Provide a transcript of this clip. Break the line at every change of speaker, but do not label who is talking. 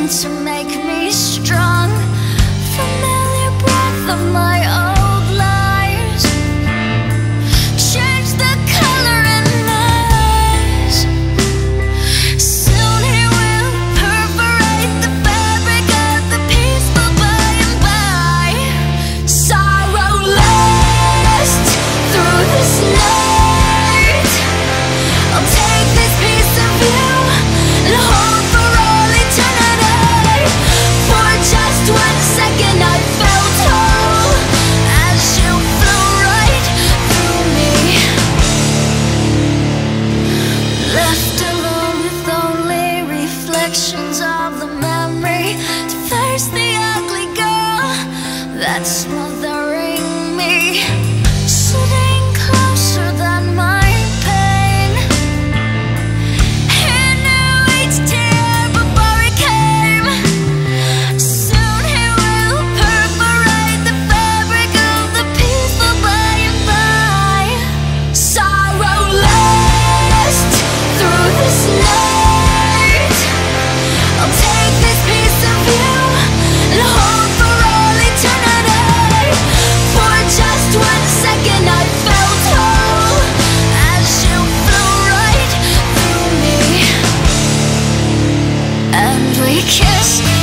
meant to make me strong. Familiar breath of my old lies, change the color in my eyes. Soon he will perforate the fabric of the peaceful by and by. Sorrow lasts through this night. I'll take this piece of you and hold for all eternity. For just 1 second I felt whole as you flew right through me. Left alone with only reflections of the memory to face the ugly girl that's smothering me. Sitting closer than my pain, he knew each tear before it came. Soon he will perforate the fabric of the peaceful by and by. Sorrow lasts through this night. I'll take this piece of you and hold for all eternity. For just 1 second I felt whole as you flew right through me. And we kissed